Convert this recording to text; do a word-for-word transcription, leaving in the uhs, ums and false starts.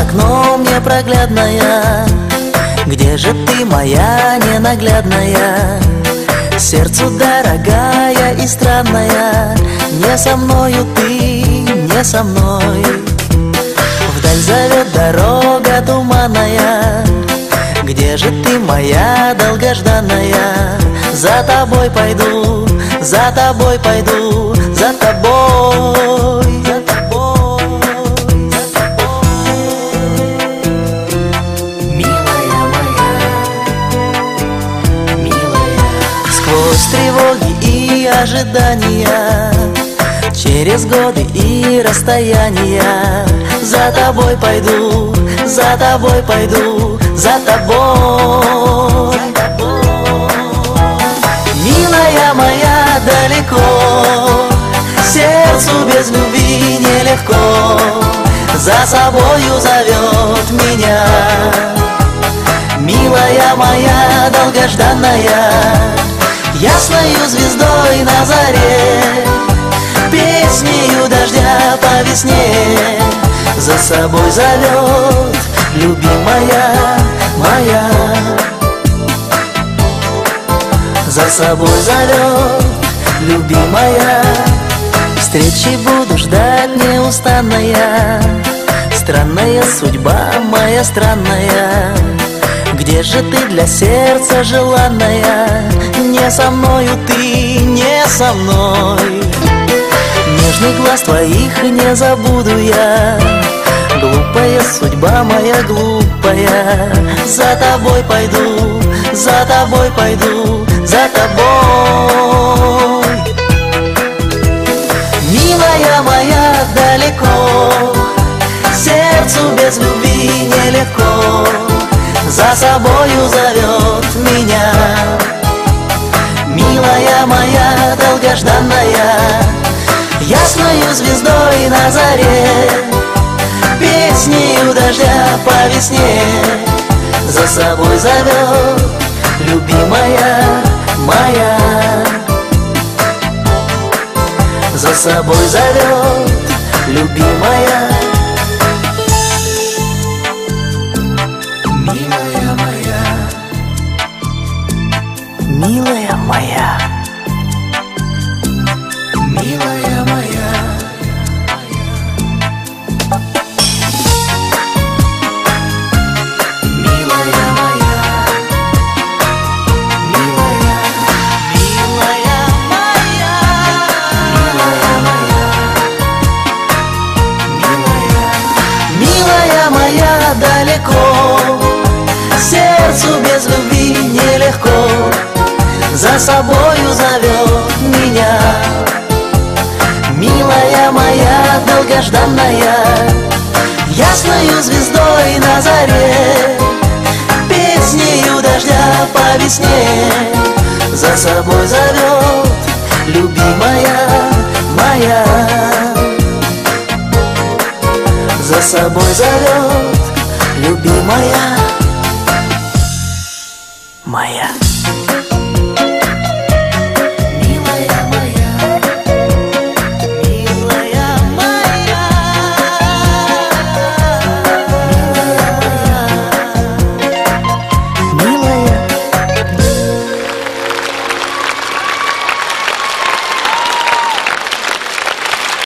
окном непроглядная, где же ты, моя ненаглядная? Сердцу дорогая и странная, не со мною ты, не со мной. Вдаль зовет дорога туманная, где же ты, моя долгожданная? За тобой пойду, за тобой пойду, за тобой, за тобой, за тобой. Милая моя, милая. Сквозь тревоги и ожидания, через годы и расстояния, за тобой пойду, за тобой пойду, за тобой. Милая моя, далеко, сердцу без любви нелегко, за собою зовет меня. Милая моя, долгожданная, ясною звездой на заре, песнею дождя по весне, за собой зовет любимая моя. За собой зовет любимая. Встречи буду ждать неустанная, странная судьба моя странная. Где же ты для сердца желанная? Не со мною ты, не со мной. Нежный глаз твоих не забуду я. Глупая судьба моя, глупая. За тобой пойду, за тобой пойду, за тобой. Милая моя, далеко, сердцу без любви нелегко, за собою зовет меня. Милая моя, долгожданная, ясною звездой на заре, песнею дождя по весне, за собой зовет любимая моя. За собой зовет любимая. Милая моя, милая моя, милая моя. Далеко, сердцу без любви нелегко, за собою зовет меня. Милая моя, долгожданная, ясною звездой на заре, песнею дождя по весне, за собой зовет любимая моя. За собой зовет любимая моя.